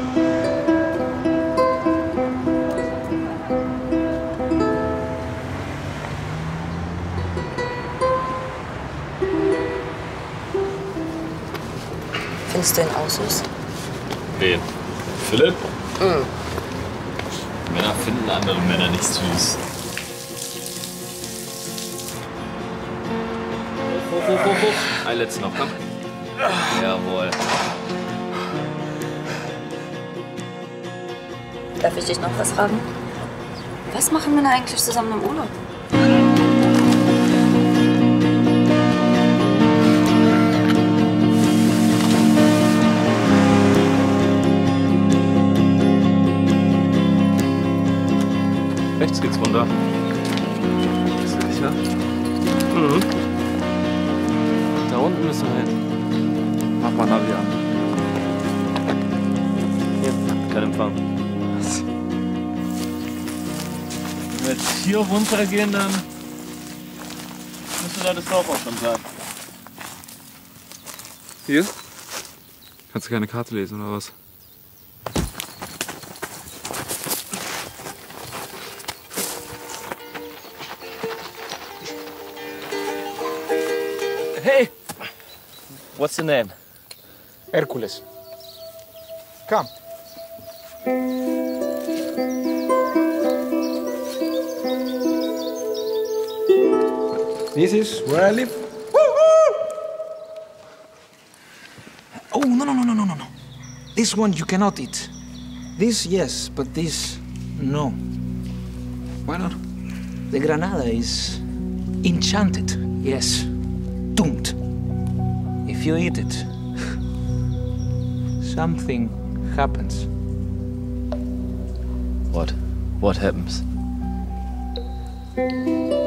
Findest du ihn auch süß? Wen? Philipp? Mhm. Männer finden andere Männer nicht süß. Hoch. Ein letztes noch, komm. Jawohl. Darf ich dich noch was fragen? Was machen Männer eigentlich zusammen im Urlaub? Rechts geht's runter. Bist du sicher? Mhm. Da unten müssen wir hin. Mach mal Navi an. Hier, kein Empfang. Was? Wenn wir jetzt hier runtergehen, dann müsste da das Dorf auch schon sein. Hier? Kannst du keine Karte lesen oder was? Hey! What's your name? Hercules. Come. This is where I live. Oh, no. This one you cannot eat. This, yes, but this, no. Why not? The granada is enchanted, yes. Doomed. If you eat it, something happens. What? What happens?